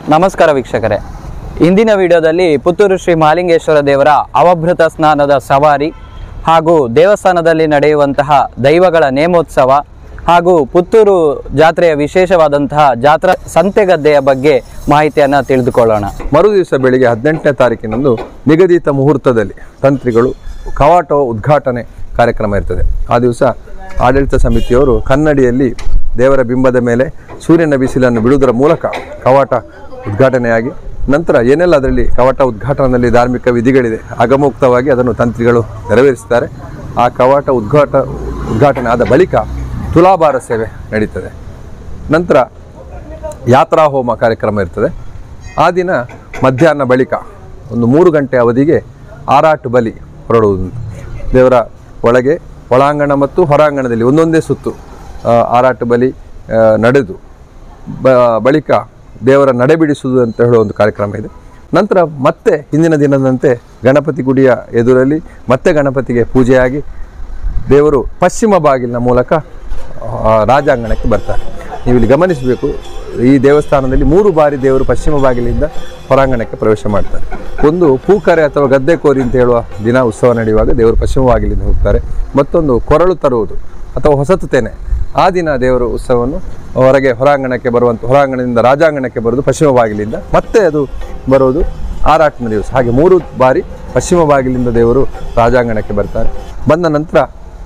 ನಮಸ್ಕಾರ ವೀಕ್ಷಕರೇ, ಇಂದಿನ ವಿಡಿಯೋದಲ್ಲಿ ಪುತ್ತೂರು ಶ್ರೀ ಮಹಾಲಿಂಗೇಶ್ವರ ದೇವರ ಅವಭೃತ ಸ್ನಾನದ ಸವಾರಿ ಹಾಗೂ ದೇವಸ್ಥಾನದಲ್ಲಿ ನಡೆಯುವಂತಹ ದೈವಗಳ ನೇಮೋತ್ಸವ ಹಾಗೂ ಪುತ್ತೂರು ಜಾತ್ರೆಯ ವಿಶೇಷವಾದಂತಹ ಜಾತ್ರಾ ಸಂತೆಗದ್ದೆಯ ಬಗ್ಗೆ ಮಾಹಿತಿಯನ್ನು ತಿಳಿದುಕೊಳ್ಳೋಣ. ಮರುದಿವಸ ಬೆಳಿಗ್ಗೆ 18ನೇ ತಾರೀಕಿನಂದು ನಿಗದಿತ ಮುಹೂರ್ತದಲ್ಲಿ ತಂತ್ರಿಗಳು ಕವಾಟ ಉದ್ಘಾಟನೆ ಕಾರ್ಯಕ್ರಮ ಇರ್ತದೆ. ಆ ದಿವಸ ಆಡಳಿತ ಸಮಿತಿಯವರು ಕನ್ನಡಿಯಲ್ಲಿ ದೇವರ ಬಿಂಬದ ಮೇಲೆ ಸೂರ್ಯನ ಬಿಸಿಲನ್ನು ಬಿಡುವುದರ ಮೂಲಕ ಕವಾಟ ಉದ್ಘಾಟನೆಯಾಗಿ ನಂತರ ಏನೆಲ್ಲ ಅದರಲ್ಲಿ ಕವಾಟ ಉದ್ಘಾಟನೆಯಲ್ಲಿ ಧಾರ್ಮಿಕ ವಿಧಿಗಳಿದೆ ಅಗಮುಕ್ತವಾಗಿ ಅದನ್ನು ತಂತ್ರಿಗಳು ನೆರವೇರಿಸುತ್ತಾರೆ. ಆ ಕವಾಟ ಉದ್ಘಾಟನೆ ಆದ ಬಳಿಕ ತುಲಾಭಾರ ಸೇವೆ ನಡೀತದೆ. ನಂತರ ಯಾತ್ರಾ ಹೋಮ ಕಾರ್ಯಕ್ರಮ ಇರ್ತದೆ. ಆ ದಿನ ಮಧ್ಯಾಹ್ನ ಬಳಿಕ ಒಂದು 3 ಗಂಟೆ ಅವಧಿಗೆ ಆರಾಟು ಬಲಿ ಹೊರಡುವುದು. ದೇವರ ಒಳಗೆ ಒಳಾಂಗಣ ಮತ್ತು ಹೊರಾಂಗಣದಲ್ಲಿ ಒಂದೊಂದೇ ಸುತ್ತು ಆರಾಟು ಬಲಿ ನಡೆದು ಬಳಿಕ ದೇವರ ನಡೆಬಿಡಿಸುವುದು ಅಂತ ಹೇಳುವ ಒಂದು ಕಾರ್ಯಕ್ರಮ ಇದೆ. ನಂತರ ಮತ್ತೆ ಹಿಂದಿನ ದಿನದಂತೆ ಗಣಪತಿ ಗುಡಿಯ ಎದುರಲ್ಲಿ ಮತ್ತೆ ಗಣಪತಿಗೆ ಪೂಜೆಯಾಗಿ ದೇವರು ಪಶ್ಚಿಮ ಬಾಗಿಲಿನ ಮೂಲಕ ರಾಜಾಂಗಣಕ್ಕೆ ಬರ್ತಾರೆ. ನೀವು ಇಲ್ಲಿ ಗಮನಿಸಬೇಕು, ಈ ದೇವಸ್ಥಾನದಲ್ಲಿ 3 ಬಾರಿ ದೇವರು ಪಶ್ಚಿಮ ಬಾಗಿಲಿಂದ ಹೊರಾಂಗಣಕ್ಕೆ ಪ್ರವೇಶ ಮಾಡ್ತಾರೆ. ಒಂದು ಪೂಕರೆ ಅಥವಾ ಗದ್ದೆಕೋರಿ ಅಂತ ಹೇಳುವ ದಿನ ಉತ್ಸವ ನಡೆಯುವಾಗ ದೇವರು ಪಶ್ಚಿಮ ಬಾಗಿಲಿಂದ ಹೋಗ್ತಾರೆ. ಮತ್ತೊಂದು ಕೊರಳು ತರುವುದು ಅಥವಾ ಹೊಸತು ತೆನೆ, ಆ ದಿನ ದೇವರು ಉತ್ಸವವನ್ನು ಹೊರಾಂಗಣಕ್ಕೆ ಬರುವಂಥ ಹೊರಾಂಗಣದಿಂದ ರಾಜಾಂಗಣಕ್ಕೆ ಬರುವುದು ಪಶ್ಚಿಮ ಬಾಗಿಲಿಂದ, ಮತ್ತೆ ಅದು ಬರುವುದು ಆರಾಟನ ದಿವಸ. ಹಾಗೆ 3 ಬಾರಿ ಪಶ್ಚಿಮ ಬಾಗಿಲಿಂದ ದೇವರು ರಾಜಾಂಗಣಕ್ಕೆ ಬರ್ತಾರೆ. ಬಂದ ನಂತರ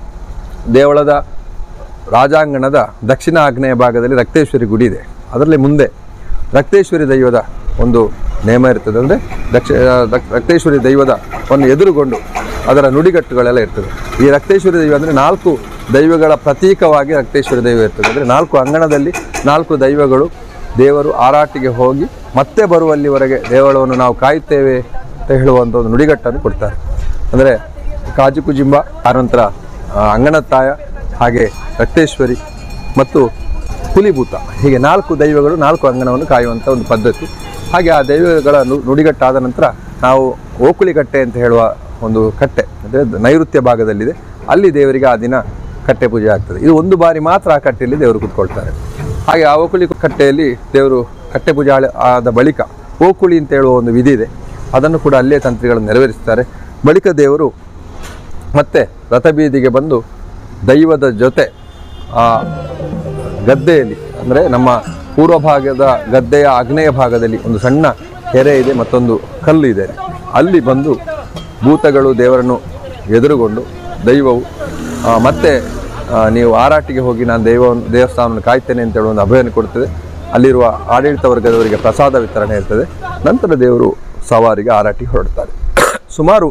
ದೇವಳದ ರಾಜಾಂಗಣದ ದಕ್ಷಿಣ ಆಗ್ನೇಯ ಭಾಗದಲ್ಲಿ ರಕ್ತೇಶ್ವರಿ ಗುಡಿ ಇದೆ. ಅದರಲ್ಲಿ ಮುಂದೆ ರಕ್ತೇಶ್ವರಿ ದೈವದ ಒಂದು ನೇಮ ಇರ್ತದೆ. ಅಂದರೆ ರಕ್ತೇಶ್ವರಿ ದೈವದವನ್ನು ಎದುರುಗೊಂಡು ಅದರ ನುಡಿಗಟ್ಟುಗಳೆಲ್ಲ ಇರ್ತದೆ. ಈ ರಕ್ತೇಶ್ವರಿ ದೈವ ಅಂದರೆ 4 ದೈವಗಳ ಪ್ರತೀಕವಾಗಿ ರಕ್ತೇಶ್ವರಿ ದೈವ ಇರ್ತದೆ. ಅಂದರೆ 4 ಅಂಗಣದಲ್ಲಿ 4 ದೈವಗಳು ದೇವರು ಆರಾಟಿಗೆ ಹೋಗಿ ಮತ್ತೆ ಬರುವಲ್ಲಿವರೆಗೆ ದೇವಳವನ್ನು ನಾವು ಕಾಯುತ್ತೇವೆ ಅಂತ ಹೇಳುವಂಥ ಒಂದು ನುಡಿಗಟ್ಟನ್ನು ಕೊಡ್ತಾರೆ. ಅಂದರೆ ಕಾಜುಕುಜಿಂಬ, ಆನಂತರ ಅಂಗಣತಾಯ, ಹಾಗೆ ರಕ್ತೇಶ್ವರಿ ಮತ್ತು ಹುಲಿಭೂತ, ಹೀಗೆ 4 ದೈವಗಳು 4 ಅಂಗಣವನ್ನು ಕಾಯುವಂಥ ಒಂದು ಪದ್ಧತಿ. ಹಾಗೆ ಆ ದೈವಗಳ ನುಡಿಗಟ್ಟಾದ ನಂತರ ನಾವು ಓಕುಳಿಗಟ್ಟೆ ಅಂತ ಹೇಳುವ ಒಂದು ಕಟ್ಟೆ, ಅಂದರೆ ನೈಋತ್ಯ ಭಾಗದಲ್ಲಿದೆ, ಅಲ್ಲಿ ದೇವರಿಗೆ ಆ ದಿನ ಕಟ್ಟೆ ಪೂಜೆ ಆಗ್ತದೆ. ಇದು 1 ಬಾರಿ ಮಾತ್ರ ಆ ಕಟ್ಟೆಯಲ್ಲಿ ದೇವರು ಕೂತ್ಕೊಳ್ತಾರೆ. ಹಾಗೆ ಆ ಓಕುಳಿ ಕಟ್ಟೆಯಲ್ಲಿ ದೇವರು ಕಟ್ಟೆ ಪೂಜೆ ಆದ ಬಳಿಕ ಓಕುಳಿ ಅಂತ ಹೇಳುವ ಒಂದು ವಿಧಿ ಇದೆ, ಅದನ್ನು ಕೂಡ ಅಲ್ಲೇ ತಂತ್ರಿಗಳನ್ನು ನೆರವೇರಿಸ್ತಾರೆ. ಬಳಿಕ ದೇವರು ಮತ್ತೆ ರಥಬೀದಿಗೆ ಬಂದು ದೈವದ ಜೊತೆ ಆ ಗದ್ದೆಯಲ್ಲಿ, ಅಂದರೆ ನಮ್ಮ ಪೂರ್ವ ಭಾಗದ ಗದ್ದೆಯ ಆಗ್ನೇಯ ಭಾಗದಲ್ಲಿ ಒಂದು ಸಣ್ಣ ಕೆರೆ ಇದೆ, ಮತ್ತೊಂದು ಕಲ್ಲು ಇದೆ. ಅಲ್ಲಿ ಬಂದು ಭೂತಗಳು ದೇವರನ್ನು ಎದುರುಗೊಂಡು ದೈವವು ಮತ್ತೆ ನೀವು ಆರಾಟಿಗೆ ಹೋಗಿ ನಾನು ದೇವಸ್ಥಾನವನ್ನು ಕಾಯ್ತೇನೆ ಅಂತ ಹೇಳುವ ಒಂದು ಅಭಯವನ್ನು ಕೊಡ್ತದೆ. ಅಲ್ಲಿರುವ ಆಡಳಿತ ವರ್ಗದವರಿಗೆ ಪ್ರಸಾದ ವಿತರಣೆ ಇರ್ತದೆ. ನಂತರ ದೇವರು ಸವಾರಿಗೆ ಆರಾಟಿಗೆ ಹೊರಡ್ತಾರೆ. ಸುಮಾರು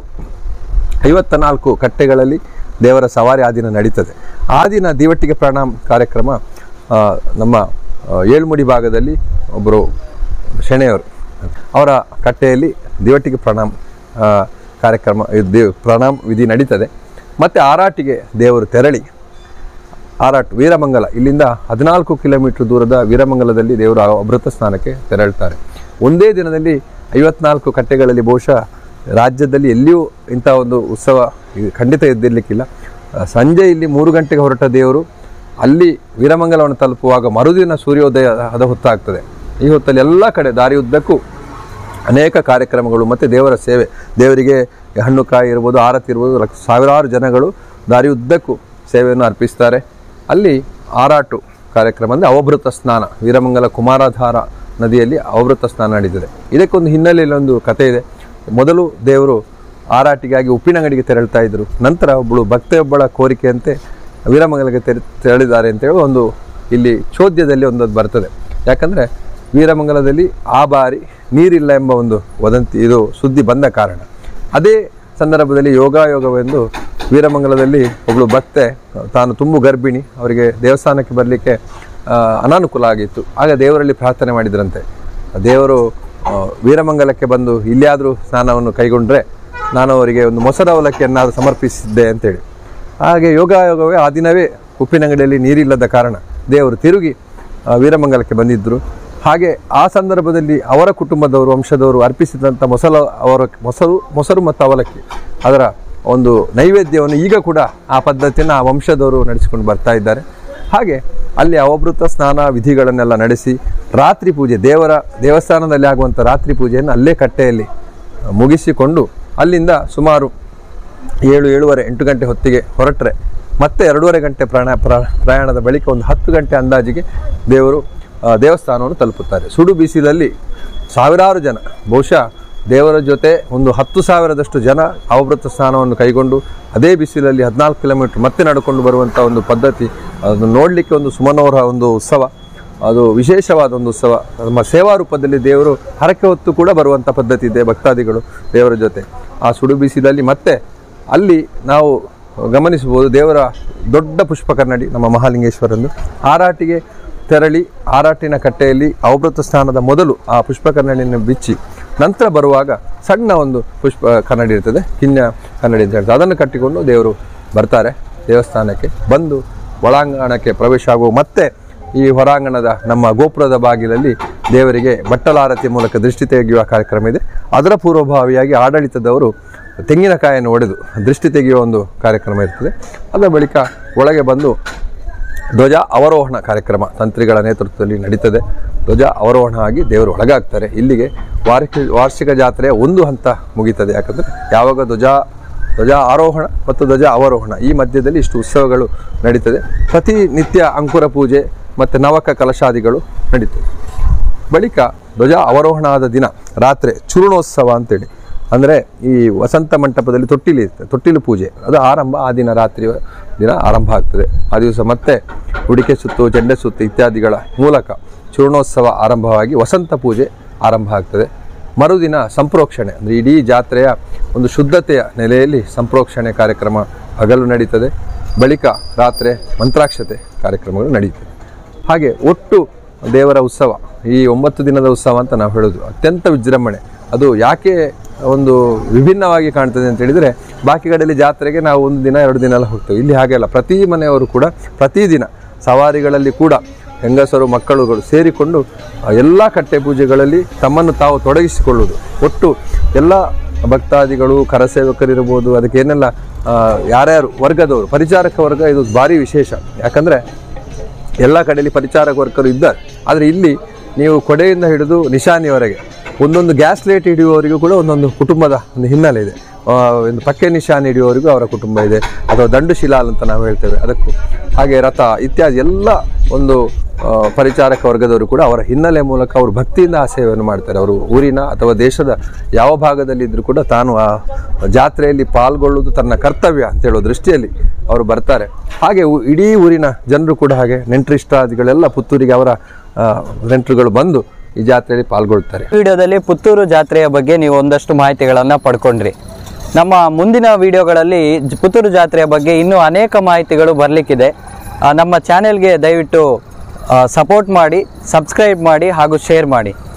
54 ಕಟ್ಟೆಗಳಲ್ಲಿ ದೇವರ ಸವಾರಿ ಆ ದಿನ ನಡೀತದೆ. ಆ ದಿನ ದಿವಟ್ಟಿಗೆ ಪ್ರಣಾಮ ಕಾರ್ಯಕ್ರಮ ನಮ್ಮ ಏಳ್ಮುಡಿ ಭಾಗದಲ್ಲಿ ಒಬ್ಬರು ಶೆಣೆಯವರು ಅವರ ಕಟ್ಟೆಯಲ್ಲಿ ದಿವಟ್ಟಿಗೆ ಪ್ರಣಾಮ ಕಾರ್ಯಕ್ರಮ ಪ್ರಣಾಮ ವಿಧಿ ನಡೀತದೆ. ಮತ್ತು ಆರಾಟಿಗೆ ದೇವರು ತೆರಳಿ ವೀರಮಂಗಲ, ಇಲ್ಲಿಂದ 14 ಕಿಲೋಮೀಟರ್ ದೂರದ ವೀರಮಂಗಲದಲ್ಲಿ ದೇವರು ಅಮೃತ ಸ್ನಾನಕ್ಕೆ ತೆರಳುತ್ತಾರೆ. ಒಂದೇ ದಿನದಲ್ಲಿ 54 ಕಟ್ಟೆಗಳಲ್ಲಿ ಬಹುಶಃ ರಾಜ್ಯದಲ್ಲಿ ಎಲ್ಲಿಯೂ ಇಂಥ ಒಂದು ಉತ್ಸವ ಖಂಡಿತ ಇದ್ದಿರಲಿಕ್ಕಿಲ್ಲ. ಸಂಜೆ ಇಲ್ಲಿ 3 ಗಂಟೆಗೆ ಹೊರಟ ದೇವರು ಅಲ್ಲಿ ವೀರಮಂಗಲವನ್ನು ತಲುಪುವಾಗ ಮರುದಿನ ಸೂರ್ಯೋದಯದ ಹೊತ್ತಾಗ್ತದೆ. ಈ ಹೊತ್ತಲ್ಲಿ ಎಲ್ಲ ಕಡೆ ದಾರಿಯುದ್ದಕ್ಕೂ ಅನೇಕ ಕಾರ್ಯಕ್ರಮಗಳು ಮತ್ತು ದೇವರ ಸೇವೆ, ದೇವರಿಗೆ ಹಣ್ಣು ಕಾಯಿ ಇರ್ಬೋದು, ಆರತಿ ಇರ್ಬೋದು, ಸಾವಿರಾರು ಜನಗಳು ದಾರಿಯುದ್ದಕ್ಕೂ ಸೇವೆಯನ್ನು ಅರ್ಪಿಸ್ತಾರೆ. ಅಲ್ಲಿ ಆರಾಟು ಕಾರ್ಯಕ್ರಮ ಅಂದರೆ ಅವಭೃತ ಸ್ನಾನ, ವೀರಮಂಗಲ ಕುಮಾರಧಾರ ನದಿಯಲ್ಲಿ ಅವಭೃತ ಸ್ನಾನ ನಡೀತದೆ. ಇದಕ್ಕೊಂದು ಹಿನ್ನೆಲೆಯಲ್ಲಿ ಒಂದು ಕಥೆ ಇದೆ. ಮೊದಲು ದೇವರು ಆರಾಟಿಗಾಗಿ ಉಪ್ಪಿನಂಗಡಿಗೆ ತೆರಳ್ತಾ ಇದ್ದರು. ನಂತರ ಭಕ್ತೆಯೊಬ್ಬಳ ಕೋರಿಕೆಯಂತೆ ವೀರಮಂಗಲಕ್ಕೆ ತೆರಳಿದ್ದಾರೆ ಅಂತೇಳಿ ಒಂದು ಇಲ್ಲಿ ಚೋದ್ಯದಲ್ಲಿ ಒಂದೊಂದು ಬರ್ತದೆ. ಯಾಕಂದರೆ ವೀರಮಂಗಲದಲ್ಲಿ ಆ ಬಾರಿ ನೀರಿಲ್ಲ ಎಂಬ ಒಂದು ವದಂತಿ, ಇದು ಸುದ್ದಿ ಬಂದ ಕಾರಣ. ಅದೇ ಸಂದರ್ಭದಲ್ಲಿ ಯೋಗವೆಂದು ವೀರಮಂಗಲದಲ್ಲಿ ಒಬ್ಬಳು ಭಕ್ತೆ, ತಾನು ತುಂಬು ಗರ್ಭಿಣಿ, ಅವರಿಗೆ ದೇವಸ್ಥಾನಕ್ಕೆ ಬರಲಿಕ್ಕೆ ಅನಾನುಕೂಲ ಆಗಿತ್ತು. ಆಗ ದೇವರಲ್ಲಿ ಪ್ರಾರ್ಥನೆ ಮಾಡಿದ್ರಂತೆ, ದೇವರು ವೀರಮಂಗಲಕ್ಕೆ ಬಂದು ಇಲ್ಲಿಯಾದರೂ ಸ್ನಾನವನ್ನು ಕೈಗೊಂಡ್ರೆ ನಾನು ಅವರಿಗೆ ಒಂದು ಮೊಸರ ಅವಲಕ್ಕಿಯನ್ನಾದರೂ ಸಮರ್ಪಿಸಿದ್ದೆ ಅಂತೇಳಿ. ಹಾಗೆ ಯೋಗವೇ ಆ ದಿನವೇ ಉಪ್ಪಿನಂಗಡಿಯಲ್ಲಿ ನೀರಿಲ್ಲದ ಕಾರಣ ದೇವರು ತಿರುಗಿ ವೀರಮಂಗಲಕ್ಕೆ ಬಂದಿದ್ದರು. ಹಾಗೆ ಆ ಸಂದರ್ಭದಲ್ಲಿ ಅವರ ಕುಟುಂಬದವರು, ವಂಶದವರು ಅರ್ಪಿಸಿದಂಥ ಮೊಸರು ಮತ್ತು ಅವಲಕ್ಕಿ ಅದರ ಒಂದು ನೈವೇದ್ಯವನ್ನು ಈಗ ಕೂಡ ಆ ಪದ್ಧತಿಯನ್ನು ಆ ವಂಶದವರು ನಡೆಸಿಕೊಂಡು ಬರ್ತಾ ಇದ್ದಾರೆ. ಹಾಗೆ ಅಲ್ಲಿ ಅವಭೃತ ಸ್ನಾನ ವಿಧಿಗಳನ್ನೆಲ್ಲ ನಡೆಸಿ ರಾತ್ರಿ ಪೂಜೆ ದೇವಸ್ಥಾನದಲ್ಲಿ ಆಗುವಂಥ ರಾತ್ರಿ ಪೂಜೆಯನ್ನು ಅಲ್ಲೇ ಕಟ್ಟೆಯಲ್ಲಿ ಮುಗಿಸಿಕೊಂಡು ಅಲ್ಲಿಂದ ಸುಮಾರು 7:30 8 ಗಂಟೆ ಹೊತ್ತಿಗೆ ಹೊರಟ್ರೆ ಮತ್ತೆ 2.5 ಗಂಟೆ ಪ್ರಯಾಣದ ಬಳಿಕ ಒಂದು 10 ಗಂಟೆ ಅಂದಾಜಿಗೆ ದೇವಸ್ಥಾನವನ್ನು ತಲುಪುತ್ತಾರೆ. ಸುಡು ಬಿಸಿಲಲ್ಲಿ ಸಾವಿರಾರು ಜನ, ಬಹುಶಃ ದೇವರ ಜೊತೆ ಒಂದು 10,000ದಷ್ಟು ಜನ ಅವಭೃತ ಸ್ನಾನವನ್ನು ಕೈಗೊಂಡು ಅದೇ ಬಿಸಿಲಲ್ಲಿ 14 ಕಿಲೋಮೀಟರ್ ಮತ್ತೆ ನಡ್ಕೊಂಡು ಬರುವಂಥ ಒಂದು ಪದ್ಧತಿ, ಅದನ್ನು ನೋಡಲಿಕ್ಕೆ ಒಂದು ಸುಮನೋಹರ ಒಂದು ಉತ್ಸವ, ಅದು ವಿಶೇಷವಾದ ಒಂದು ಉತ್ಸವ. ನಮ್ಮ ಸೇವಾ ರೂಪದಲ್ಲಿ ದೇವರು ಹರಕೆ ಹೊತ್ತು ಕೂಡ ಬರುವಂಥ ಪದ್ಧತಿ ಇದೆ ಭಕ್ತಾದಿಗಳು ದೇವರ ಜೊತೆ. ಆ ಸುಡು ಬಿಸಿಲಲ್ಲಿ ಮತ್ತೆ ಅಲ್ಲಿ ನಾವು ಗಮನಿಸಬಹುದು ದೇವರ ದೊಡ್ಡ ಪುಷ್ಪ ಕನ್ನಡಿ ನಮ್ಮ ಮಹಾಲಿಂಗೇಶ್ವರಂದು. ಆರಾಟಿಗೆ ತೆರಳಿ ಆರಾಟಿನ ಕಟ್ಟೆಯಲ್ಲಿ ಅವಭೃತ ಸ್ನಾನದ ಮೊದಲು ಆ ಪುಷ್ಪ ಕನ್ನಡಿಯನ್ನು ಬಿಚ್ಚಿ ನಂತರ ಬರುವಾಗ ಸಣ್ಣ ಒಂದು ಪುಷ್ಪ ಕನ್ನಡಿ ಇರ್ತದೆ, ಕಿನ್ಯ ಕನ್ನಡಿ ಅಂತ ಹೇಳ್ತಾರೆ, ಅದನ್ನು ಕಟ್ಟಿಕೊಂಡು ದೇವರು ಬರ್ತಾರೆ. ದೇವಸ್ಥಾನಕ್ಕೆ ಬಂದು ಒಳಾಂಗಣಕ್ಕೆ ಪ್ರವೇಶ ಆಗುವ ಮತ್ತೆ ಈ ಹೊರಾಂಗಣದ ನಮ್ಮ ಗೋಪುರದ ಬಾಗಿಲಲ್ಲಿ ದೇವರಿಗೆ ಬಟ್ಟಲಾರತಿ ಮೂಲಕ ದೃಷ್ಟಿ ತೆಗೆಯುವ ಕಾರ್ಯಕ್ರಮ ಇದೆ. ಅದರ ಪೂರ್ವಭಾವಿಯಾಗಿ ಆಡಳಿತದವರು ತೆಂಗಿನಕಾಯನ್ನು ಒಡೆದು ದೃಷ್ಟಿ ತೆಗೆಯುವ ಒಂದು ಕಾರ್ಯಕ್ರಮ ಇರ್ತದೆ. ಅದರ ಬಳಿಕ ಒಳಗೆ ಬಂದು ಧ್ವಜ ಅವರೋಹಣ ಕಾರ್ಯಕ್ರಮ ತಂತ್ರಿಗಳ ನೇತೃತ್ವದಲ್ಲಿ ನಡೀತದೆ. ಧ್ವಜ ಅವರೋಹಣ ಆಗಿ ದೇವರು ಒಳಗಾಗ್ತಾರೆ. ಇಲ್ಲಿಗೆ ವಾರ್ಷಿಕ ಜಾತ್ರೆಯ ಒಂದು ಹಂತ ಮುಗೀತದೆ. ಯಾಕಂದರೆ ಯಾವಾಗ ಧ್ವಜ ಆರೋಹಣ ಮತ್ತು ಧ್ವಜ ಅವರೋಹಣ ಈ ಮಧ್ಯದಲ್ಲಿ ಇಷ್ಟು ಉತ್ಸವಗಳು ನಡೀತದೆ. ಪ್ರತಿನಿತ್ಯ ಅಂಕುರ ಪೂಜೆ ಮತ್ತು ನವಕ ಕಲಶಾದಿಗಳು ನಡೀತದೆ. ಬಳಿಕ ಧ್ವಜ ಅವರೋಹಣ ಆದ ದಿನ ರಾತ್ರಿ ಚೂರ್ಣೋತ್ಸವ ಅಂತೇಳಿ, ಅಂದರೆ ಈ ವಸಂತ ಮಂಟಪದಲ್ಲಿ ತೊಟ್ಟಿಲು ಪೂಜೆ ಅದು ಆರಂಭ. ಆ ದಿನ ದಿನ ಆರಂಭ ಆಗ್ತದೆ. ಆ ದಿವಸ ಮತ್ತೆ ಉಡಿಕೆ ಸುತ್ತು, ಚೆಂಡೆ ಸುತ್ತು ಇತ್ಯಾದಿಗಳ ಮೂಲಕ ಚೂರ್ಣೋತ್ಸವ ಆರಂಭವಾಗಿ ವಸಂತ ಪೂಜೆ ಆರಂಭ ಆಗ್ತದೆ. ಮರುದಿನ ಸಂಪ್ರೋಕ್ಷಣೆ, ಅಂದರೆ ಇಡೀ ಜಾತ್ರೆಯ ಒಂದು ಶುದ್ಧತೆಯ ನೆಲೆಯಲ್ಲಿ ಸಂಪ್ರೋಕ್ಷಣೆ ಕಾರ್ಯಕ್ರಮ ಹಗಲು ನಡೀತದೆ. ಬಳಿಕ ರಾತ್ರಿ ಮಂತ್ರಾಕ್ಷತೆ ಕಾರ್ಯಕ್ರಮಗಳು ನಡೀತದೆ. ಹಾಗೆ ಒಟ್ಟು ದೇವರ ಉತ್ಸವ ಈ 9 ದಿನದ ಉತ್ಸವ ಅಂತ ನಾವು ಹೇಳೋದು ಅತ್ಯಂತ ವಿಜೃಂಭಣೆ. ಅದು ಯಾಕೆ ಒಂದು ವಿಭಿನ್ನವಾಗಿ ಕಾಣ್ತದೆ ಅಂತ ಹೇಳಿದರೆ, ಬಾಕಿ ಕಡೆಯಲ್ಲಿ ಜಾತ್ರೆಗೆ ನಾವು 1 ದಿನ 2 ದಿನ ಎಲ್ಲ ಹೋಗ್ತೇವೆ. ಇಲ್ಲಿ ಹಾಗೆಲ್ಲ ಪ್ರತಿ ಮನೆಯವರು ಕೂಡ ಪ್ರತಿದಿನ ಸವಾರಿಗಳಲ್ಲಿ ಕೂಡ ಹೆಂಗಸರು ಮಕ್ಕಳುಗಳು ಸೇರಿಕೊಂಡು ಎಲ್ಲ ಕಟ್ಟೆ ಪೂಜೆಗಳಲ್ಲಿ ತಮ್ಮನ್ನು ತಾವು ತೊಡಗಿಸಿಕೊಳ್ಳುವುದು. ಒಟ್ಟು ಎಲ್ಲ ಭಕ್ತಾದಿಗಳು, ಕರಸೇವಕರಿರ್ಬೋದು, ಅದಕ್ಕೆ ಏನೆಲ್ಲ ಯಾರ್ಯಾರು ವರ್ಗದವರು, ಪರಿಚಾರಕ ವರ್ಗ ಇದು ಭಾರಿ ವಿಶೇಷ. ಯಾಕಂದರೆ ಎಲ್ಲ ಕಡೆಯಲ್ಲಿ ಪರಿಚಾರಕ ವರ್ಗರು ಇದ್ದಾರೆ. ಆದರೆ ಇಲ್ಲಿ ನೀವು ಕೊಡೆಯಿಂದ ಹಿಡಿದು ನಿಶಾನಿಯವರೆಗೆ ಒಂದೊಂದು ಗ್ಯಾಸ್ ಲೈಟ್ ಹಿಡಿಯುವವರಿಗೂ ಕೂಡ ಒಂದೊಂದು ಕುಟುಂಬದ ಒಂದು ಹಿನ್ನೆಲೆ ಇದೆ. ಒಂದು ಪಕ್ಕೆ ನಿಶಾನೆ ಹಿಡಿಯುವವರಿಗೂ ಅವರ ಕುಟುಂಬ ಇದೆ, ಅಥವಾ ದಂಡು ಶಿಲಾಲ್ ಅಂತ ನಾವು ಹೇಳ್ತೇವೆ ಅದಕ್ಕೂ. ಹಾಗೆ ರಥ ಇತ್ಯಾದಿ ಎಲ್ಲ ಒಂದು ಪರಿಚಾರಕ ವರ್ಗದವರು ಕೂಡ ಅವರ ಹಿನ್ನೆಲೆ ಮೂಲಕ ಅವರು ಭಕ್ತಿಯಿಂದ ಆ ಸೇವೆಯನ್ನು ಮಾಡ್ತಾರೆ. ಅವರು ಊರಿನ ಅಥವಾ ದೇಶದ ಯಾವ ಭಾಗದಲ್ಲಿದ್ದರೂ ಕೂಡ ತಾನು ಆ ಜಾತ್ರೆಯಲ್ಲಿ ಪಾಲ್ಗೊಳ್ಳುವುದು ತನ್ನ ಕರ್ತವ್ಯ ಅಂತೇಳೋ ದೃಷ್ಟಿಯಲ್ಲಿ ಅವರು ಬರ್ತಾರೆ. ಹಾಗೆ ಇಡೀ ಊರಿನ ಜನರು ಕೂಡ ಹಾಗೆ ನೆಂಟರಿಷ್ಟಾದಿಗಳೆಲ್ಲ ಪುತ್ತೂರಿಗೆ ಅವರ ನೆಂಟರುಗಳು ಬಂದು ಈ ಜಾತ್ರೆಯಲ್ಲಿ ಪಾಲ್ಗೊಳ್ತಾರೆ. ವಿಡಿಯೋದಲ್ಲಿ ಪುತ್ತೂರು ಜಾತ್ರೆಯ ಬಗ್ಗೆ ನೀವು ಒಂದಷ್ಟು ಮಾಹಿತಿಗಳನ್ನು ಪಡ್ಕೊಂಡ್ರಿ. ನಮ್ಮ ಮುಂದಿನ ವಿಡಿಯೋಗಳಲ್ಲಿ ಪುತ್ತೂರು ಜಾತ್ರೆಯ ಬಗ್ಗೆ ಇನ್ನೂ ಅನೇಕ ಮಾಹಿತಿಗಳು ಬರಲಿಕ್ಕಿದೆ. ನಮ್ಮ ಚಾನೆಲ್ಗೆ ದಯವಿಟ್ಟು ಸಪೋರ್ಟ್ ಮಾಡಿ, ಸಬ್ಸ್ಕ್ರೈಬ್ ಮಾಡಿ ಹಾಗೂ ಶೇರ್ ಮಾಡಿ.